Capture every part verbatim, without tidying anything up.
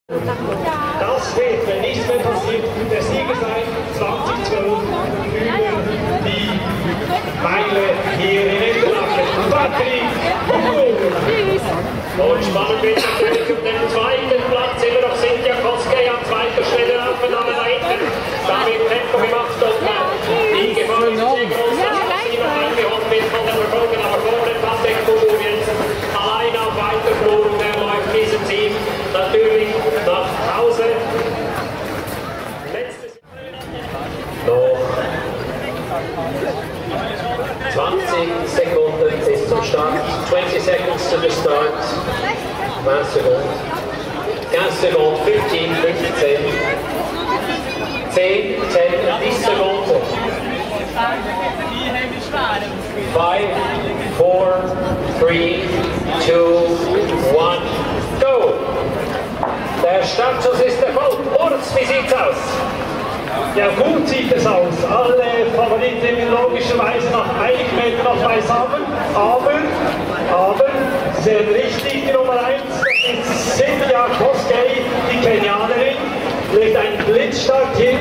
Das wird, wenn nichts mehr passiert, der Sieger sein, zweitausendzwölf über die Meile hier in Interlaken. Patrick Und spannend wird natürlich um den zweiten Platz immer noch Cynthia Koskei an zweiter Stelle laufen, aber da hinten, da wird Tempo gemacht und die Gefahr ist sehr groß, dass sie noch eingeholt wird von den Verfolgern, aber vorne Patrick Kubu jetzt allein auf weiter Flur und er läuft diesem Team natürlich nach Hause. Letztes noch zwanzig Sekunden bis zum Start, twenty seconds to the start, vingt Sekunden, quinze Sekunden, fünfzehn, fünfzehn, zehn, zehn, dix Sekunden, five, four, three, two, one, go! Der Startschuss ist erfolgt. Urs, wie sieht's aus? Ja, gut sieht es aus. Alle Favoriten logischerweise nach einigen Metern noch beisammen. Aber, aber, sie sehen richtig, die Nummer eins, das ist Cynthia Koskei, die Kenianerin. Legt einen Blitzstart hin.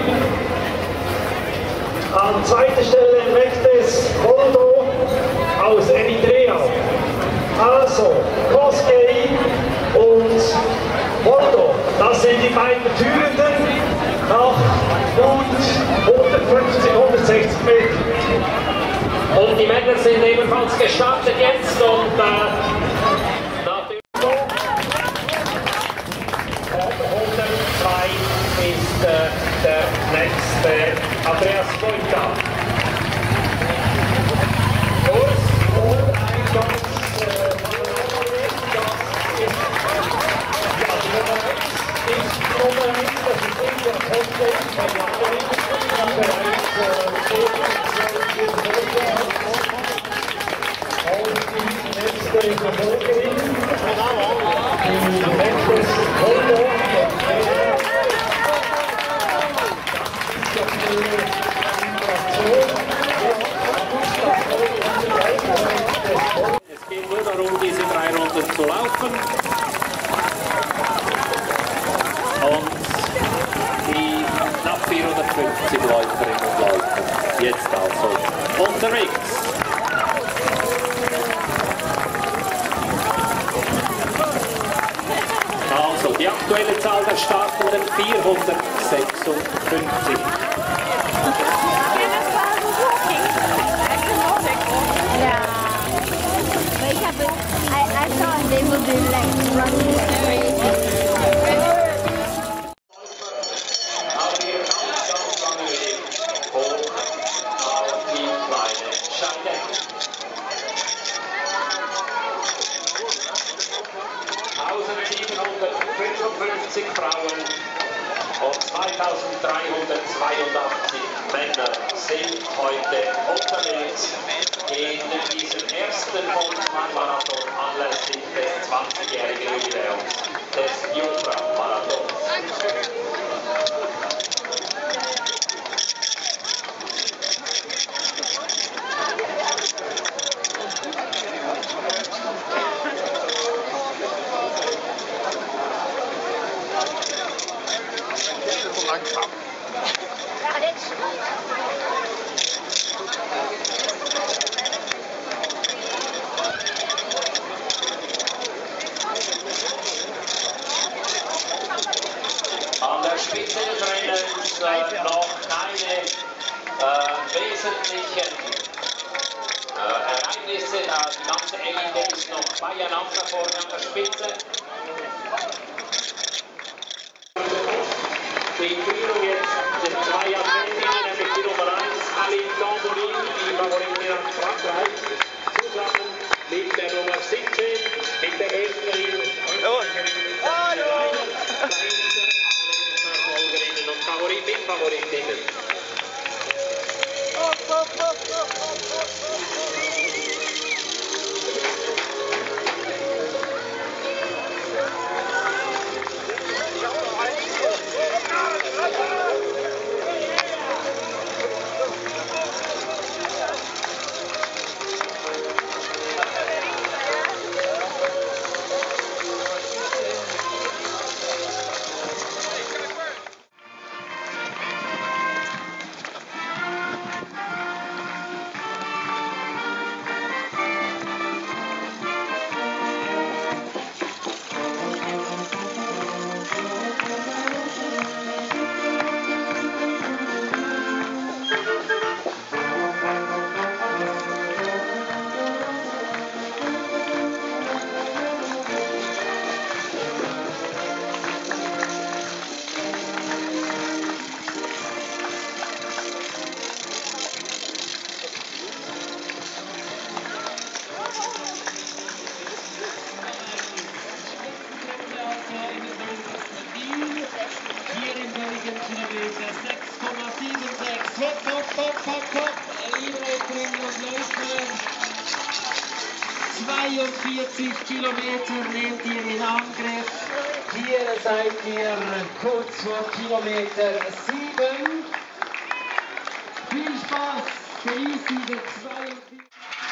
An zweiter Stelle Mektes Holdo aus Eritrea. Also, Koskei und Holdo, das sind die beiden Führenden nach gut hundertfünfzig, hundertsechzig Metern. Und die Männer sind ebenfalls gestartet jetzt und äh, natürlich hundertzwei ist äh, der nächste Andreas Boita. Kurs und ein ganz äh, ja, die Nummer eins ist die Nummer eins, das ist India Koskei, die bereits und die letzte Verfolgerin, die Mektes Holdo. Es geht nur darum, diese drei Runden zu laufen. Und die knapp vierhundertfünfzig Läuferinnen und Läufer jetzt also unterwegs. Also die aktuelle Zahl der Startenden vierhundertsechsundfünfzig. Yeah. But yeah, but I, I thought they would be like running like crazy. eintausendsiebenhundertfünfundfünfzig Frauen und zweitausenddreihundertzweiundachtzig Männer sind heute unterwegs in diesem ersten Volksmarathon anlässlich des zwanzigjährigen Jubiläums des Jungfrau-Marathons. An der Spitze des Rennens äh, noch keine äh, wesentlichen äh, Ereignisse. Da die ganze Elite ist noch beieinander vorne an der Spitze. Die Führung jetzt sind zwei Athletinnen, nämlich die Nummer eins, Aline Tambourine, die Favoritin aus Frankreich, zusammen mit der Nummer siebzehn, mit der Österreicherin. Hallo! Verfolgerinnen und Favoriten, Favoritinnen. Hopp, hopp, hopp, liebe Läuferinnen und Läufer. zweiundvierzig Kilometer nehmt ihr in Angriff. Hier seid ihr kurz vor Kilometer sieben. Viel Spaß, genießt diese zweiundvierzig.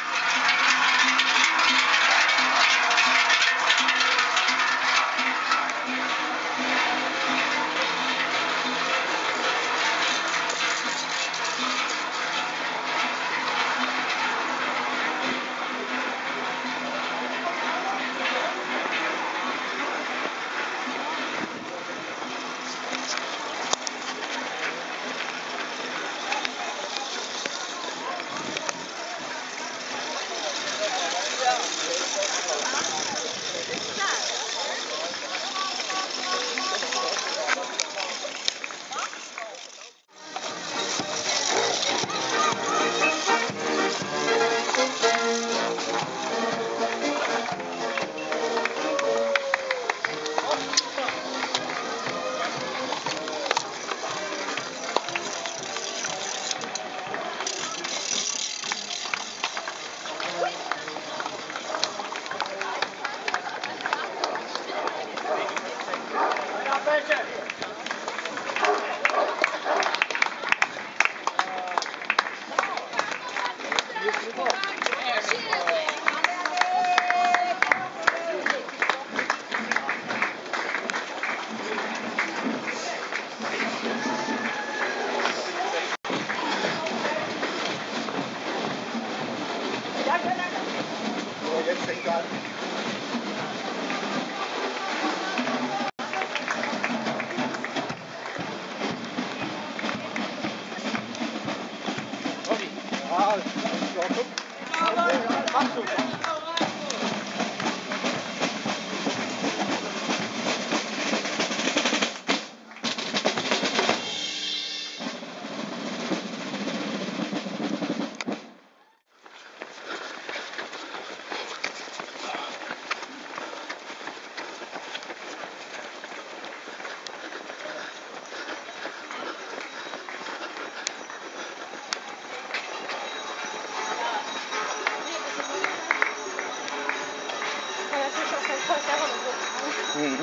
Mhm.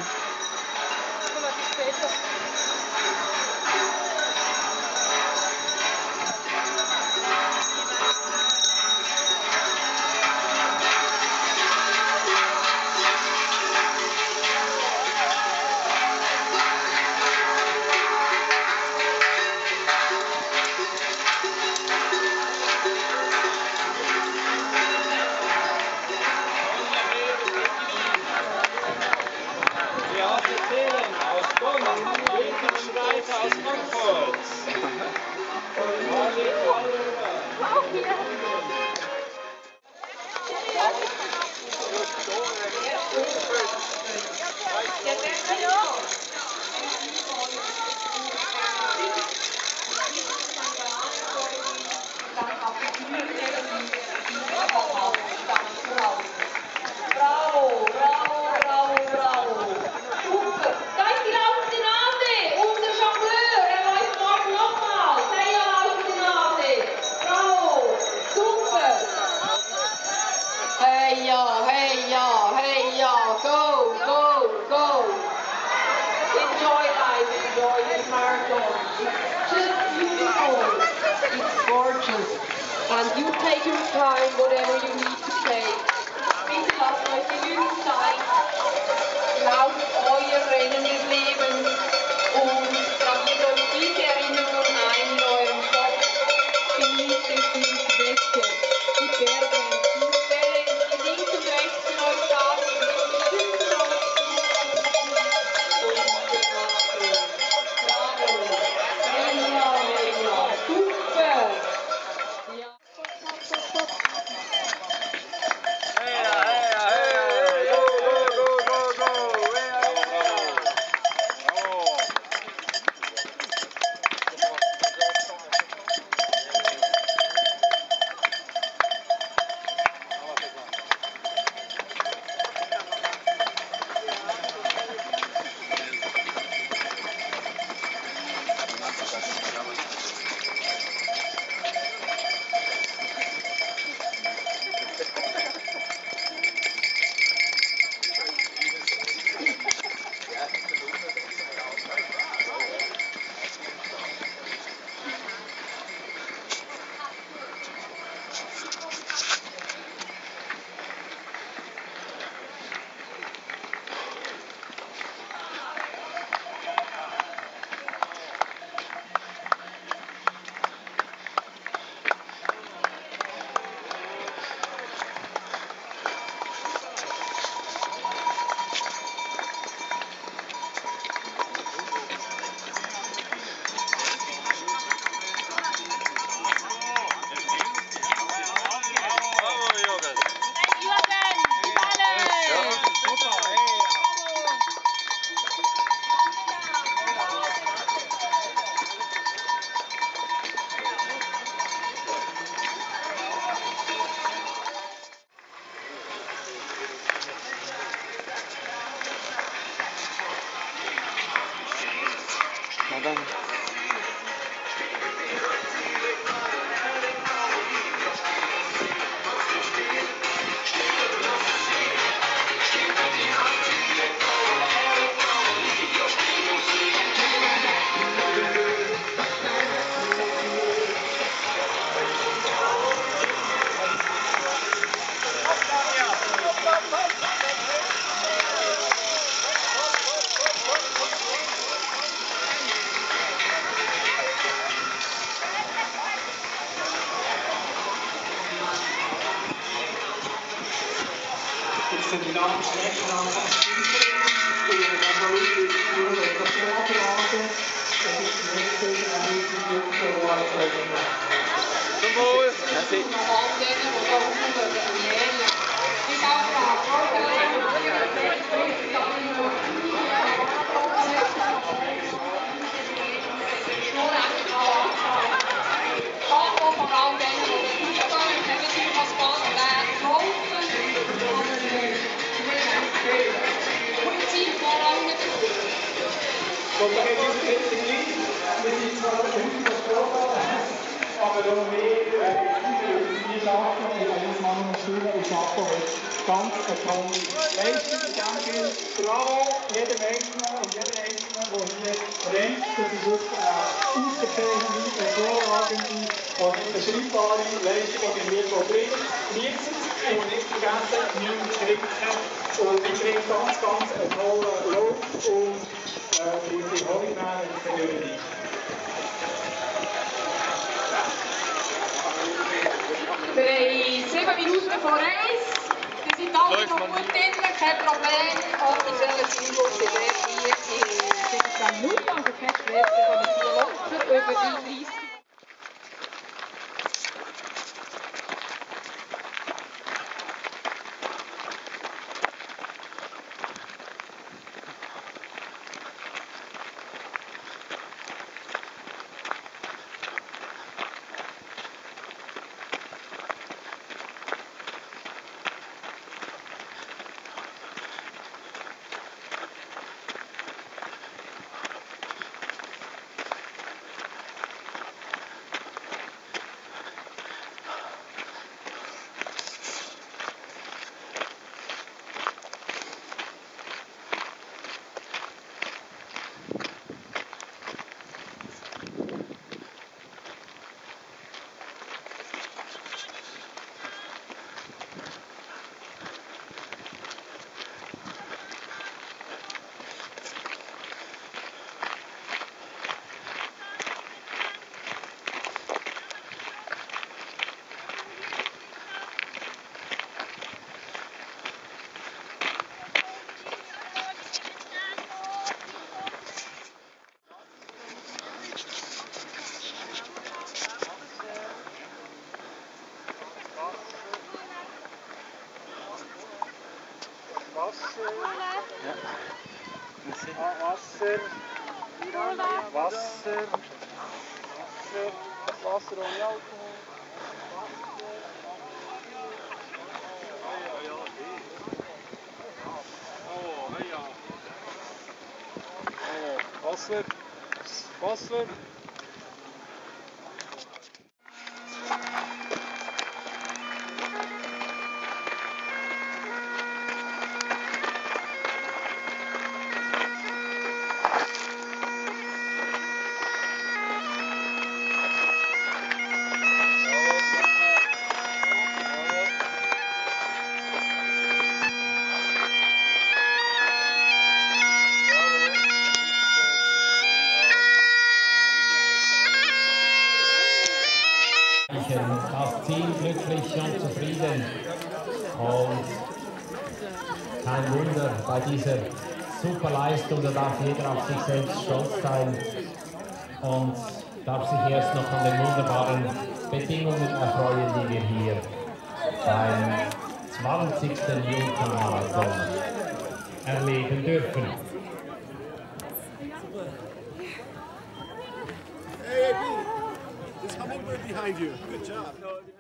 Aus Frankfurt. Bravo, bravo, bravo, bravo. Super. Da ist die laufende Nase. Unser Jongleur, er läuft morgen nochmal. Seine laufende Nase. Bravo. Super. Hey ja, hey ja, hey ja. Go, go, go. Enjoy life, enjoy this marathon. It's just beautiful. It's gorgeous. And you take your time, whatever you need to take. Bitte lasst euch genügend Zeit. Lauft euer Rennen des Lebens und tragt euch diese Erinnerungen ein in eurem Kopf. Genießt den Film Beste, die Berggrenzen, die Wellen, die links und rechts von euch da sind, die schützen euch Bravo! Hey ja, hey ja, super! Ja. Hey, hey, hey, go, go, go. Na dann. Jetzt sind wir am Streckenrand am Spielfeld. Und dann schauen wir nur noch das Vorlagen. Das ist die nächste Einrichtung von Wahlflächen. Zum Wohl. Merci. Und da geht es jetzt nicht, wir sind zwar nicht versprochen, aber noch mehr die Schaffen, die eines Mann und Schüler und Schaffen ganz eine tolle Leistung. Ich danke bravo jedem Einzelnen und jeder Einzelnen, der hier rennt. Das ist wirklich eine ausgezeichnete, hervorragende und nicht beschreibbare Leistung, die wir hier bringen. Nützen und nicht vergessen, niemand zu trinken. Und ich bringe ganz, ganz einen tollen Lauf und die sind Hollingman und Community. Wir haben sieben Minuten vor eins. Wir sind alle noch gut drin, kein Problem. Offizielle Zielgruppe steht hier in siebzehn Minuten, also kein Stress, wir können hier laufen über die dreißig. Wasser. Ja. Merci. Ah, Wasser. Wasser. Wasser. Wasser ohne Alkohol. Wasser. Wasser. Das Ziel glücklich und zufrieden. Und kein Wunder, bei dieser super Leistung, da darf jeder auf sich selbst stolz sein und darf sich erst noch an den wunderbaren Bedingungen erfreuen, die wir hier beim zwanzigsten Junker-Marathon erleben dürfen. Hey, there's hummingbird behind you. Good job.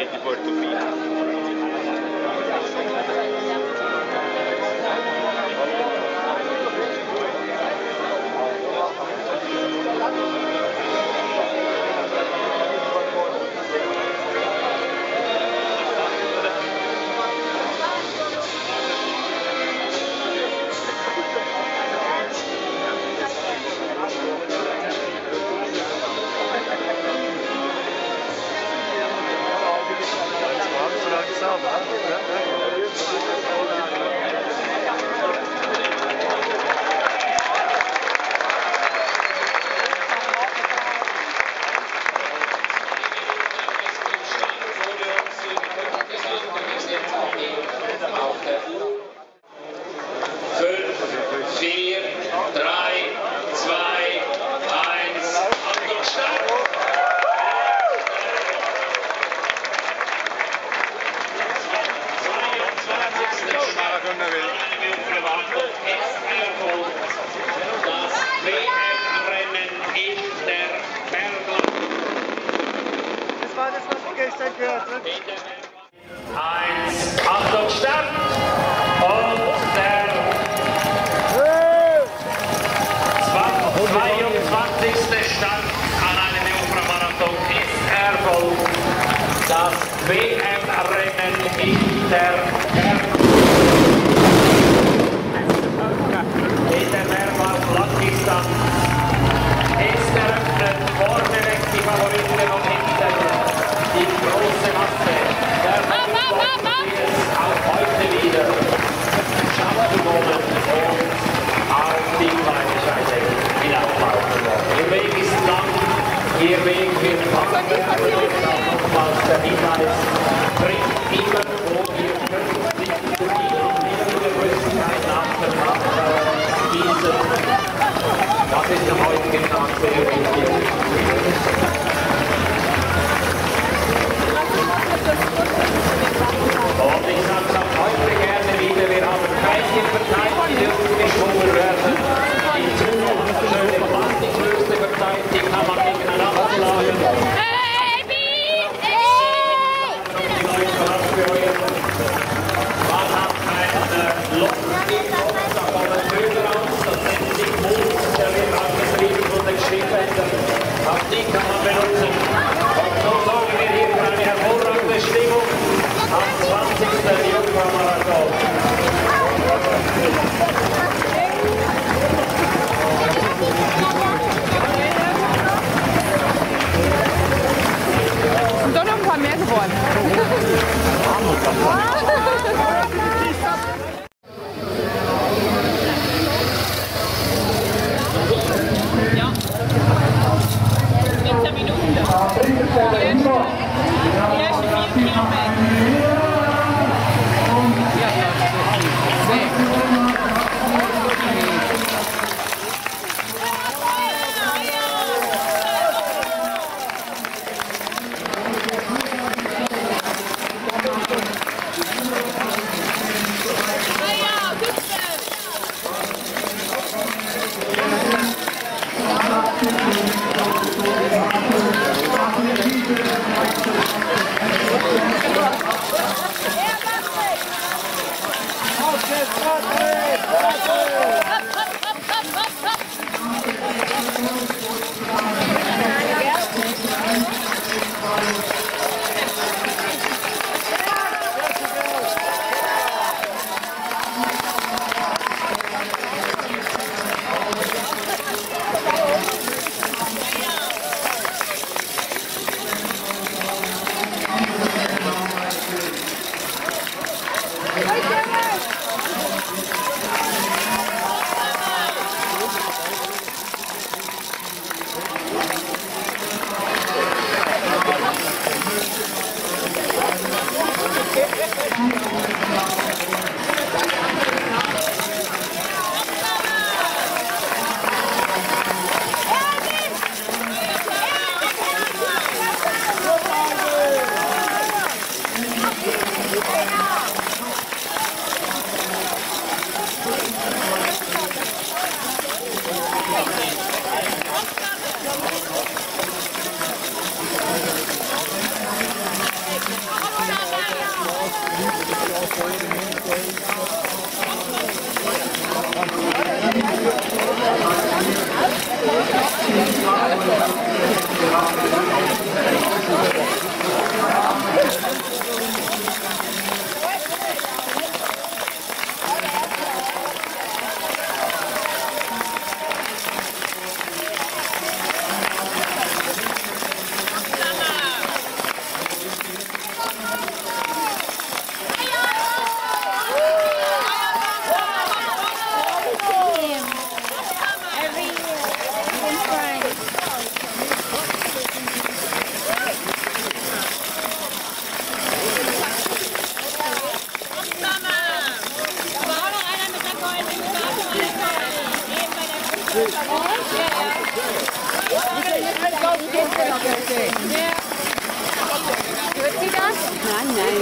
di Portofino. Eins, Achtung, Start! Und der zweiundzwanzigste Start an einem Jungfrau-Marathon ist erfolgt. Das W M-Rennen in der in der Mehrfach-Langdistanz ist eröffnet. Vorne weg die Favoriten und hinten die große Masse. Der auch heute wieder Schatzübungen und auf die kleine Scheibe wieder auflaufen. Ihr Weg ist lang, Ihr Weg wird fahren werden und auch nochmals der Hinweis, bringt immer, wo ihr fünfzig zu dienen, in der Größtenheit nach der Kraftdauer diesen. Das ist am heutigen Tag sehr wichtig. Und ich sage es auch heute gerne wieder, wir haben keine Partei, die dürfen geschwungen werden. Die Zukunft, schöne Plastiklöste verteilt, die kann man gegeneinander schlagen. Man hat einen Loch im Kopf, da kommen Vögel raus, das nennt sich Moos, der wird angetrieben von den Schwimmbändern. Auch die kann man benutzen. Und so sorgen wir hier für eine hervorragende Stimmung am zwanzigsten Jungfrau-Marathon. Und doch noch ein paar mehr geworden. Ja. vierzehn Minuten. Die ersten vier Kilometer. Thank you. Nein, nein.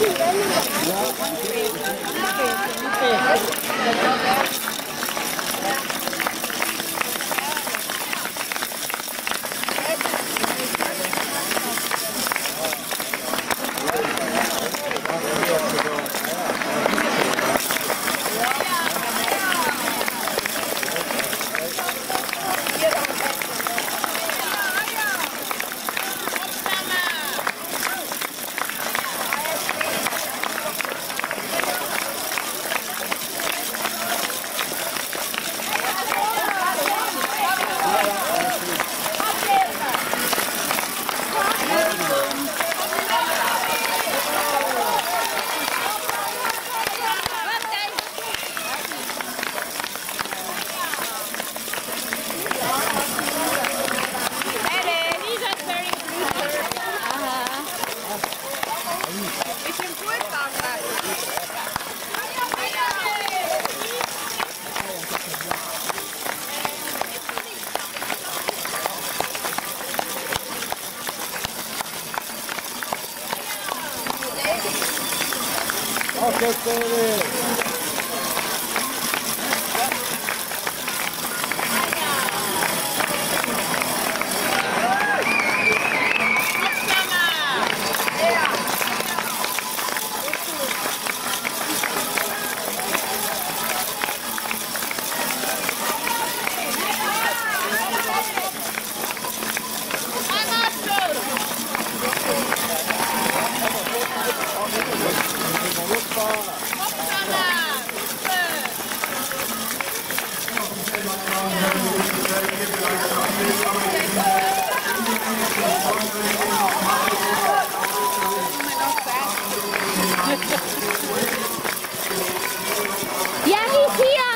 Ja, die ist hier.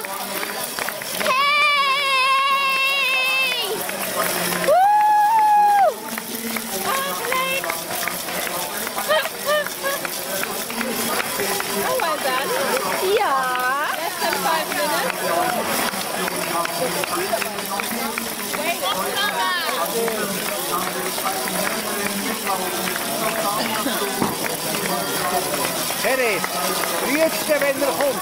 Hey! Woo! Oh, well done. Ja. Less than five minutes. Wait, what's that? Herr, grüßt ihr, wenn er kommt.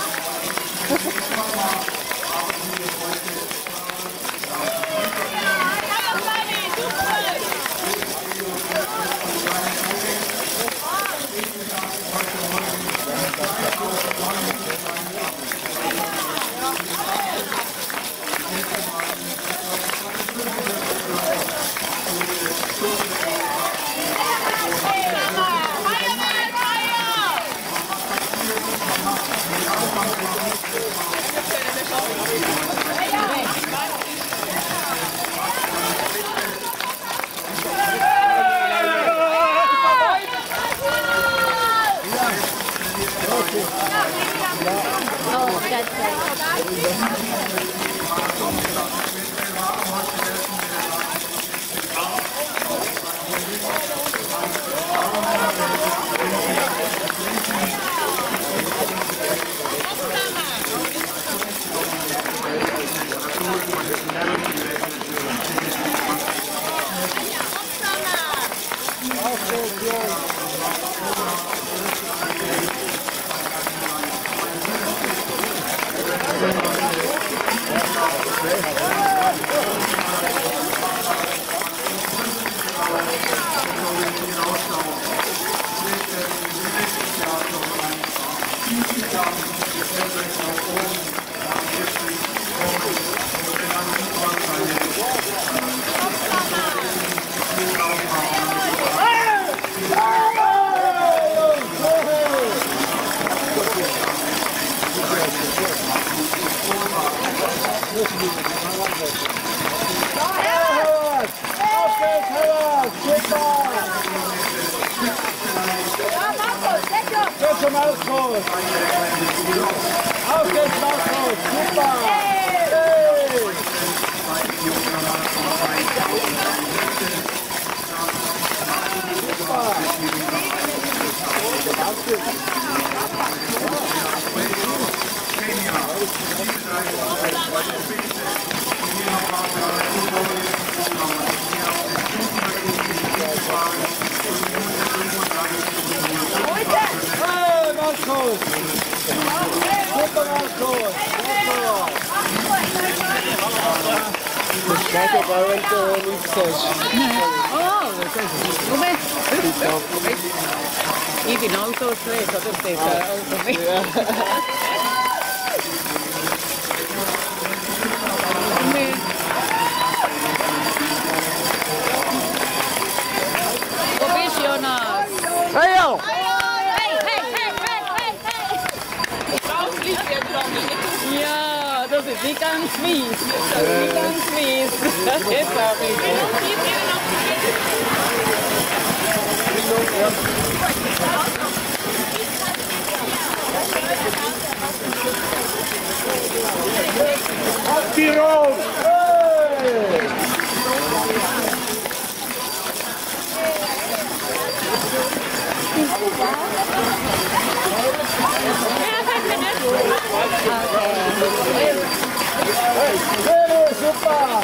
Oh, that's right. Zum Ausflug! Auf geht's, Markus! Super! Hey! Super! Schade, weil du nichts sagst. Oh, Moment. Ich bin auch so schlecht, oder? Das ist auch für mich. Wo bist du, Jonas? Hey, yo! Hey, hey, hey, hey, hey, hey! Ja, das ist nicht ganz mies. Das ist nicht ganz mies. Das ist auch nicht. Tirol! Hey, super!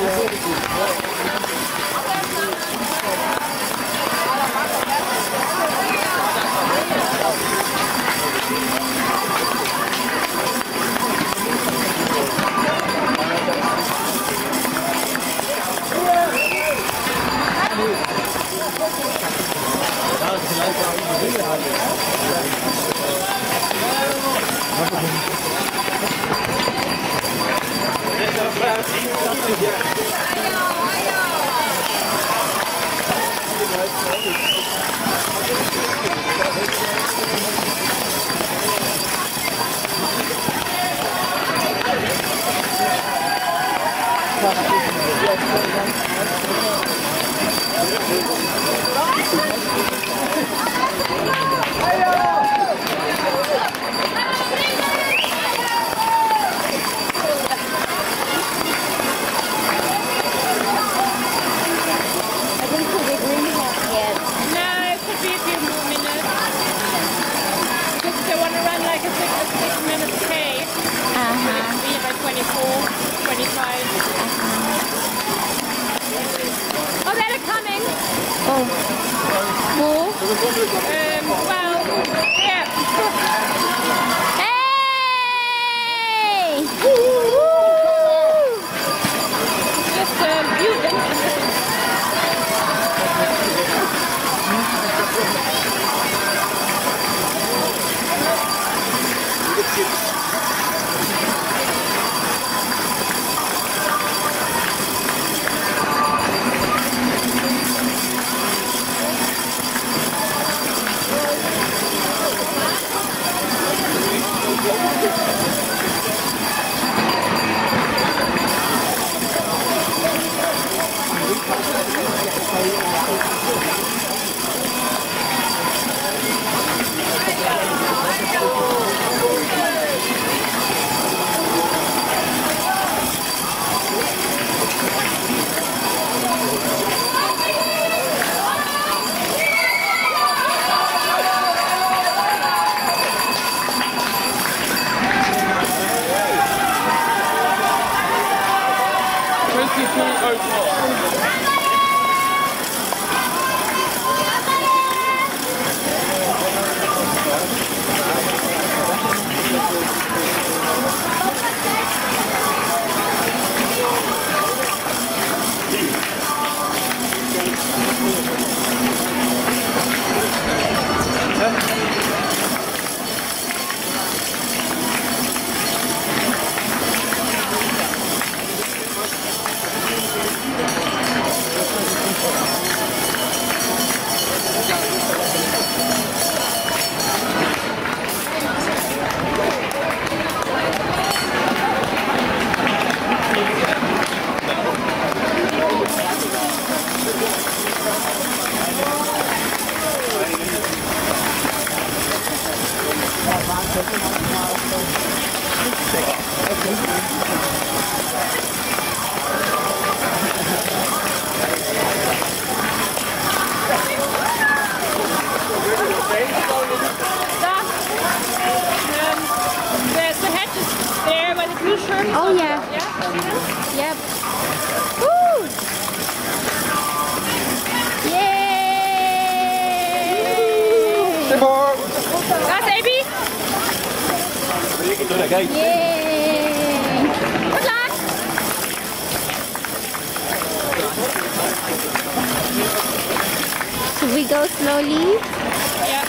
Oh yeah. Yeah? Yep. Woo! Yay! Gas, Abby? Oder geht's? Yay! Good luck! Should we go slowly? Yeah.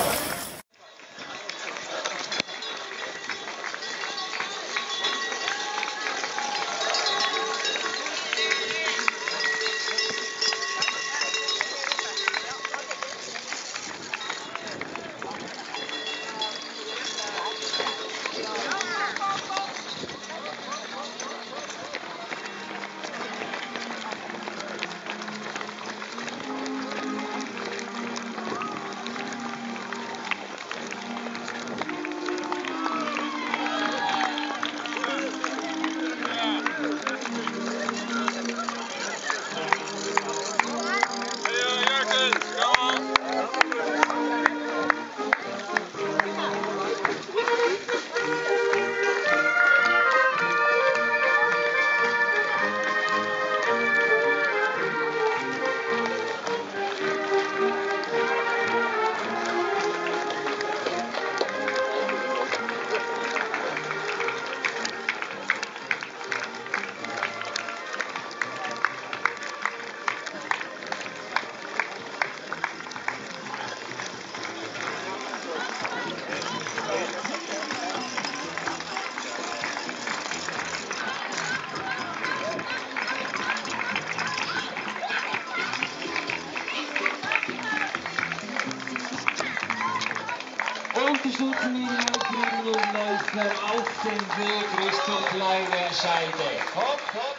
Unterstützen wir Kriegen und Leistner auf den Weg Richtung Kleine Scheide. Hopp, hopp.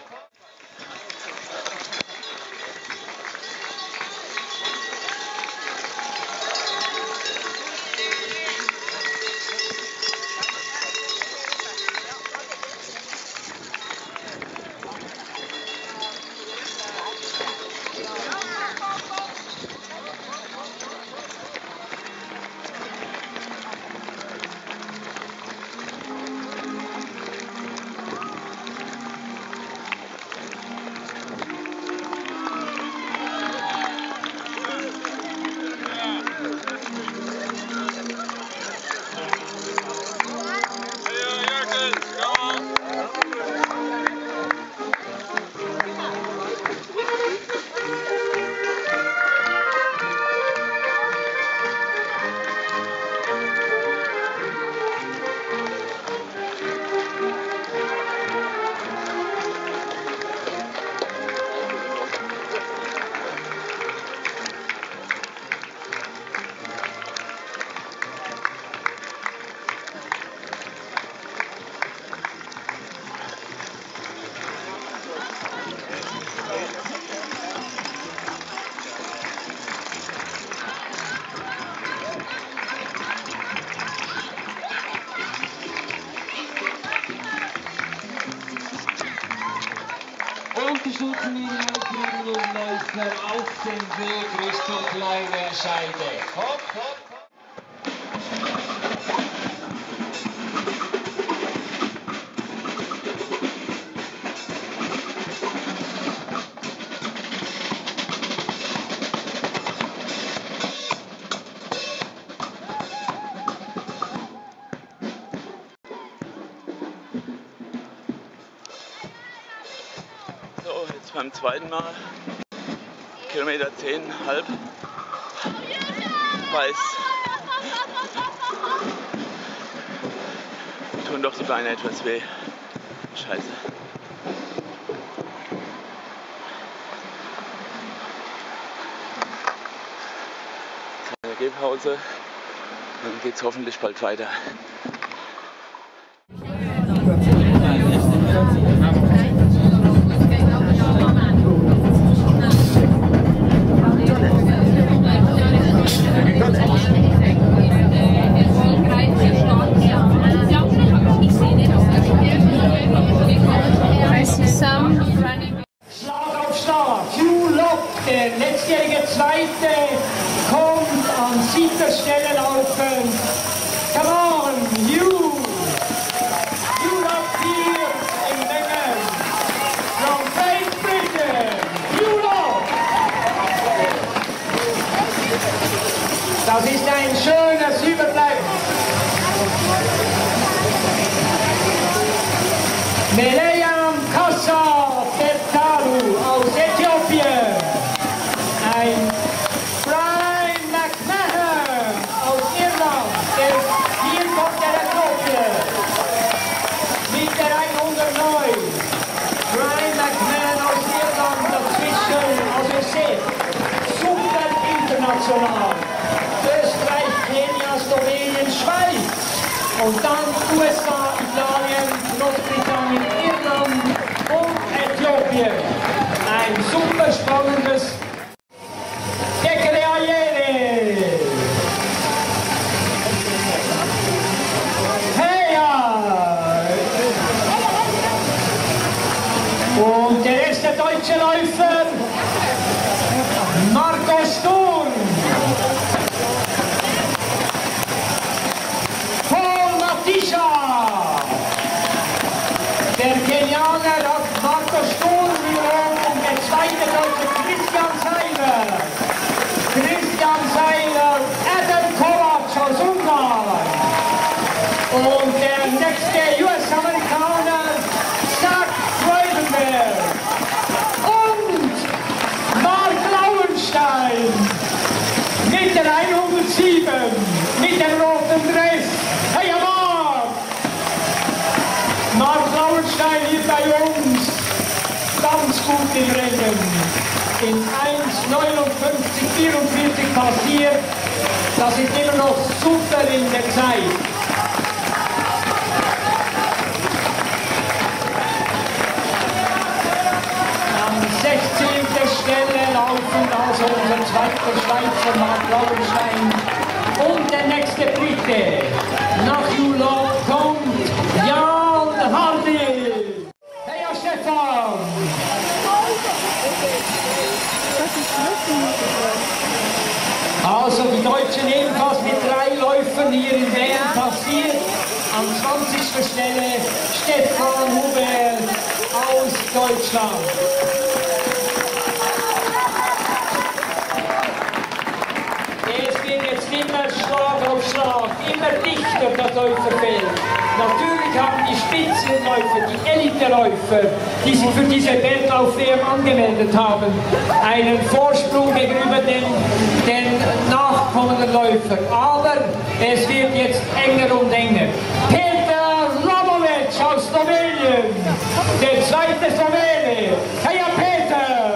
Unterstützen wir Kriegen und Leistner auf den Weg Richtung Kleine Scheide. Hopp, hopp. So, jetzt beim zweiten Mal. Kilometer zehn, halb. Weiß. Tun doch die Beine etwas weh. Scheiße. Kleine Gehpause. Dann geht's hoffentlich bald weiter. Schlag auf Schlag, Hugh Lock, der letztjährige Zweite, kommt an siebter Stelle laufen. Come on, Hugh! Hugh Lock hier in Mengen. From Great Britain, Hugh Lock! Das ist ein schönes Überbleib. Seleam Kassa Bertaru aus Äthiopien. Ein Brian McMahon aus Irland, der hier kommt der Äthiopien. Mit der hundertneun. Brian McMahon aus Irland dazwischen, also ihr seht, super international. Österreich, Kenia, Slowenien, Schweiz. Und dann U S A, Italien, Großbritannien, Irland und Äthiopien. Ein super spannendes Dekeleayere. Hey ja! Und der erste deutsche Läufer, Marco Sturm. Der Kenianer hat Marco Sturm und der zweite Deutsche Christian Seiler. Christian Seiler, Adam Kovac aus Ungarn. Und der nächste U S-Amerikaner, Zach Freudenberg. Und Mark Lauenstein mit der hundertsieben, mit dem roten Dress. Hey, Mark! Mark Lauenstein hier bei uns, ganz gut im Rennen. In eins neunundfünfzig vierundvierzig passiert, das ist immer noch super in der Zeit. An sechzehnter Stelle laufen also unser zweiter Schweizer Mark Lauenstein und der nächste Brite. Nach Julop kommt Jan Hardy. Hey, ja, Stefan! Also die Deutschen ebenfalls mit drei Läufern hier in Bern passiert. An zwanzigster Stelle Stefan Huber aus Deutschland. Es wird jetzt immer Schlag auf Schlag, immer dichter das Läuferfeld. Natürlich haben die Spitzenläufer, die Eliteläufer, die sich für diese Berglauf-W M angemeldet haben, einen Vorsprung gegenüber den, den nachkommenden Läufern. Aber es wird jetzt enger und enger. Peter Ramovic aus Slowenien, der zweite Slowene. Hey, ja, Peter!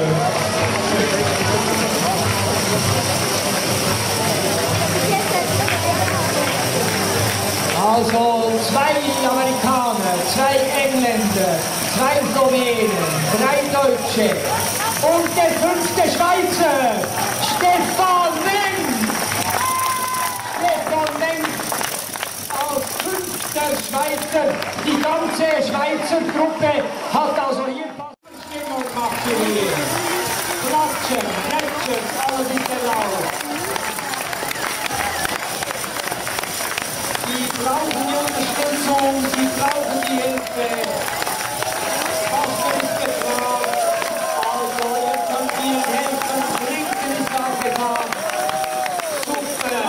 Also zwei Amerikaner, zwei Engländer, zwei Slowenen, drei Deutsche und der fünfte Schweizer, Stefan Menk. Stefan Menk als fünfter Schweizer. Die ganze Schweizer Gruppe hat also hier Stimmung gemacht hier. Klatschen, Klatschen, alles ist erlaubt. Sie brauchen die Unterstützung, sie brauchen die Hilfe. Wasser ist gefragt. Also, ihr könnt ihnen helfen. Trinken ist auch getan. Super.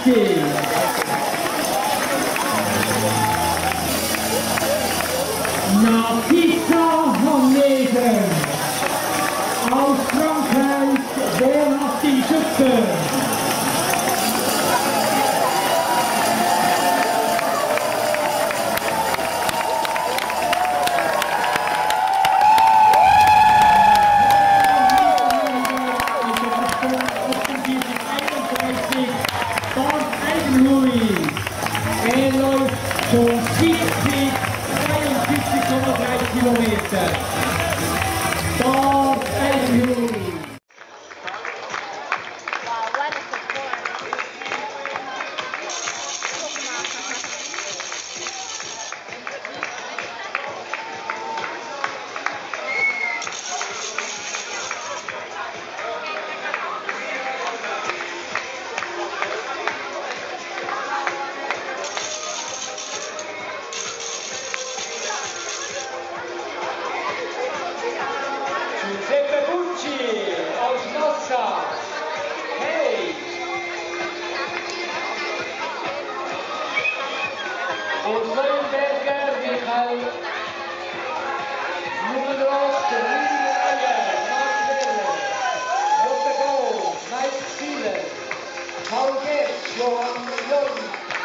Bertuzzi. Nafisa Hamneder. Aus Frankreich, wohnhaft in Schützen. Er läuft schon siebzig, zweiundsiebzig Komma drei Kilometer. Start Eigenhuri. Giuseppe Bucci aus Mossa. Hey! Und Leuenberger, Michael. Nummeros, Lili Eier, Marcel, Lotte Go, Mike Stieler, Paul Gertz, Johann Jung.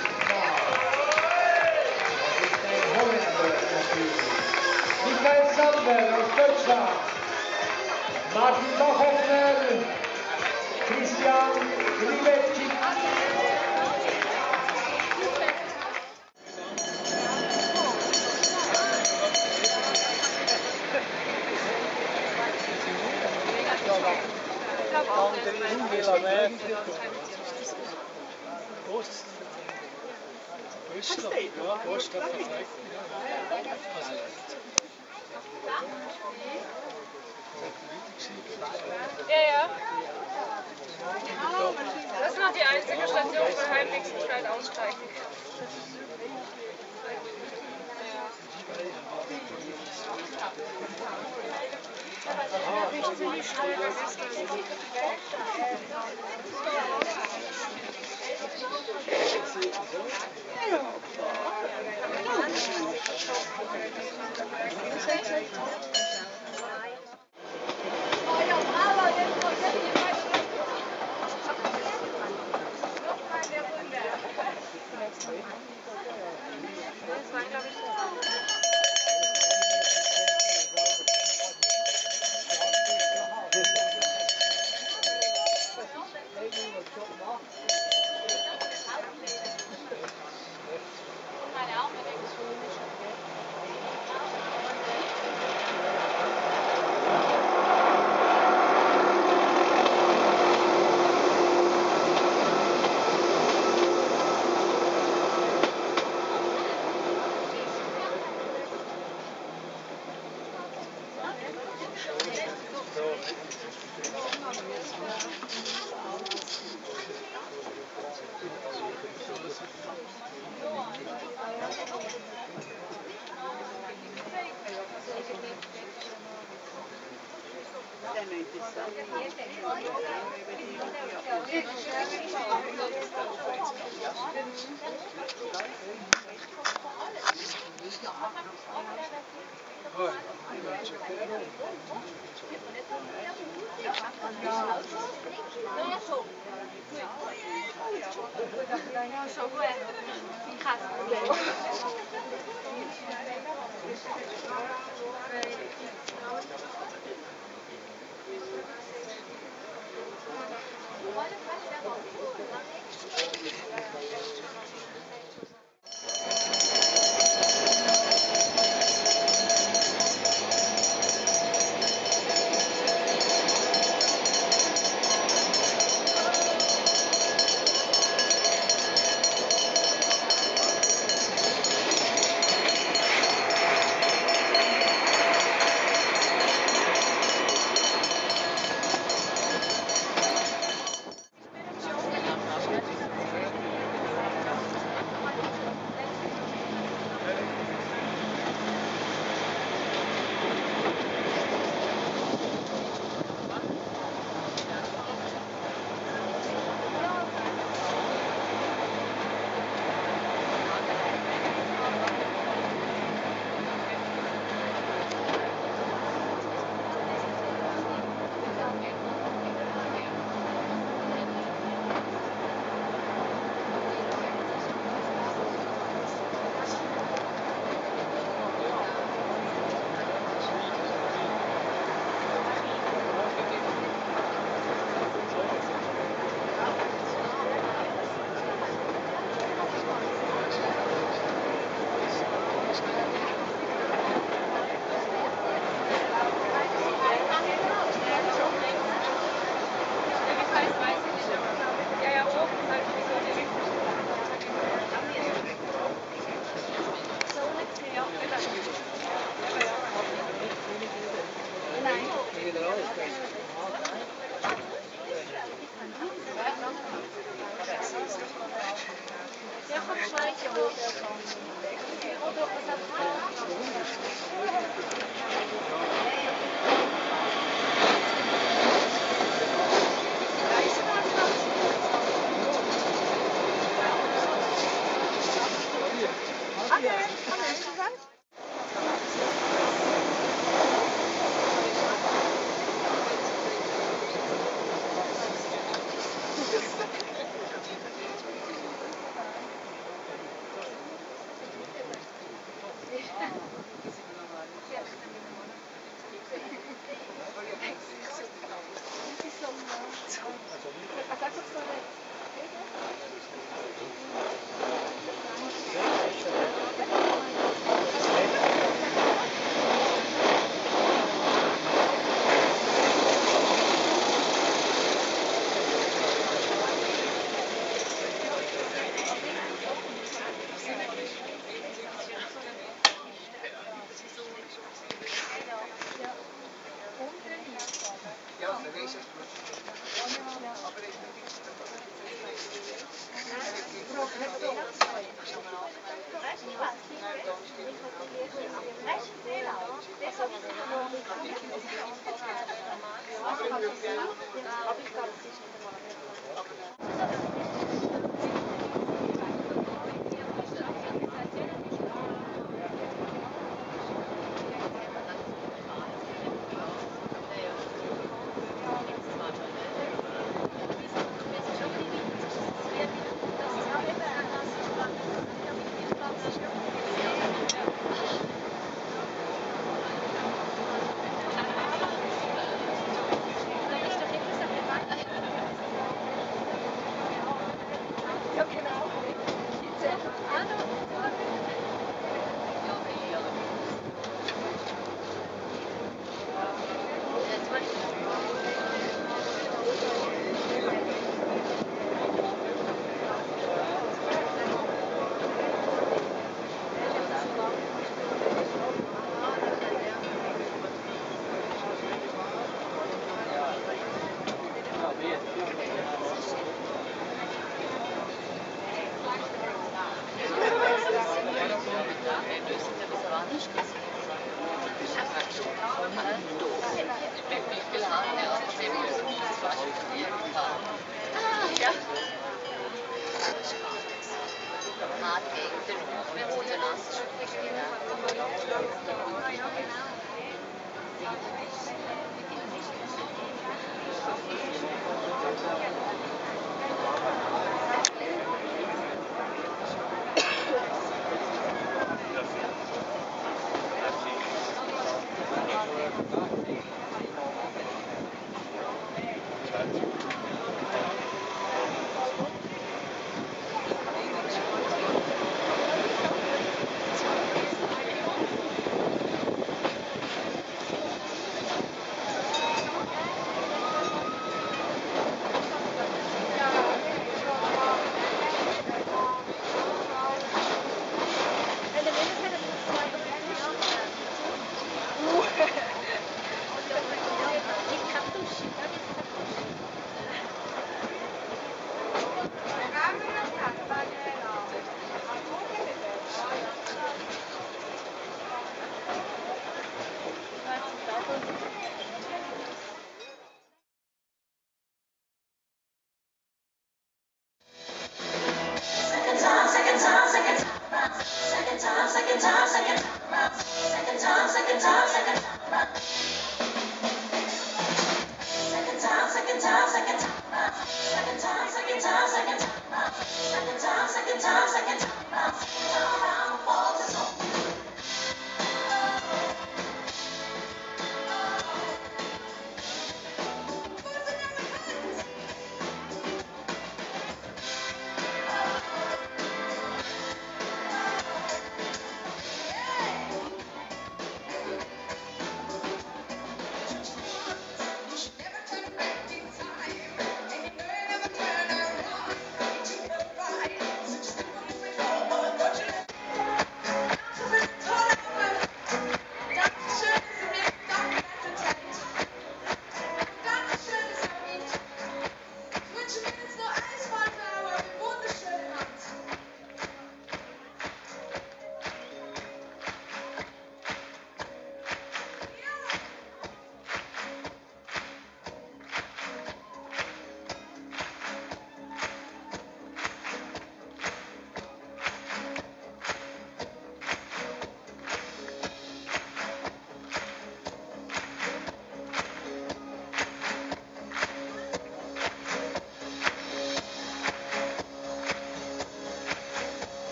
Das ist ein Holländer natürlich. Michael Sander aus Deutschland. Martin Bachhoffner, Christian Gribetschik. Post. Post. Ja, Post. Ja, ja. Das ist noch die einzige Station, wo halbwegs nicht weit aussteigen.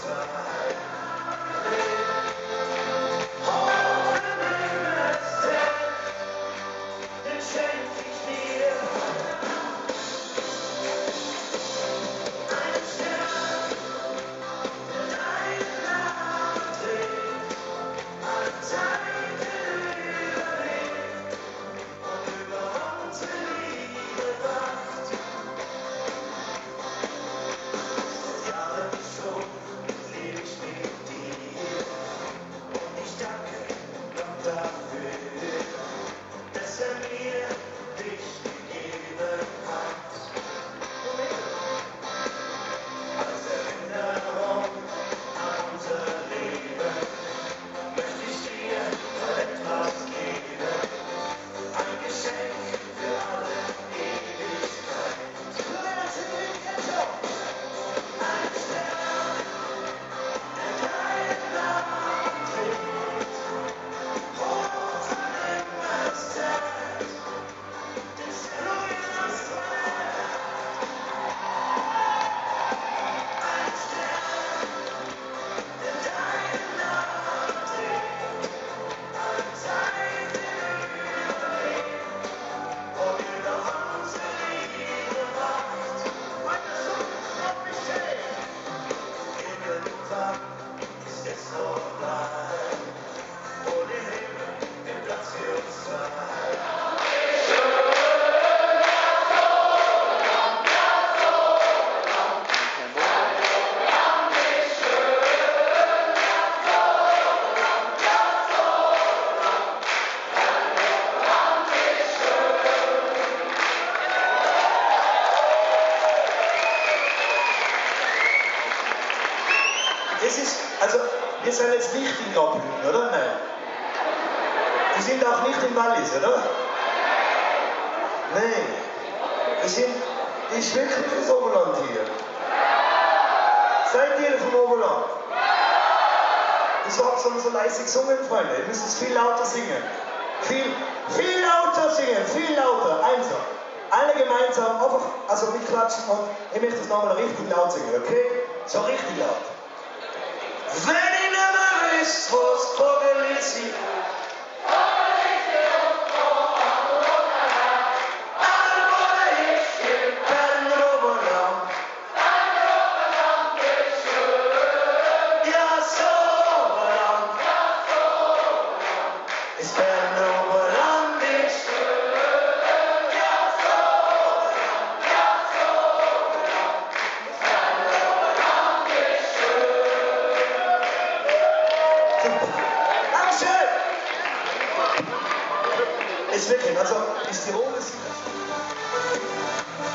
Das ist, also, wir sind jetzt nicht in Graubünden, oder? Nein. Wir sind auch nicht in Wallis, oder? Nein. Wir sind, das ist wirklich das Oberland hier. Seid ihr vom Oberland? Ich habe schon so leise gesungen, Freunde. Ihr müsst es viel lauter singen. Viel, viel lauter singen, viel lauter. Einsam. Alle gemeinsam, einfach, also mitklatschen und ich möchte das nochmal richtig laut singen, okay? So richtig laut. Wenn ich nicht mehr wisst, was Vogel ist, ist wirklich, also ist Tirol ist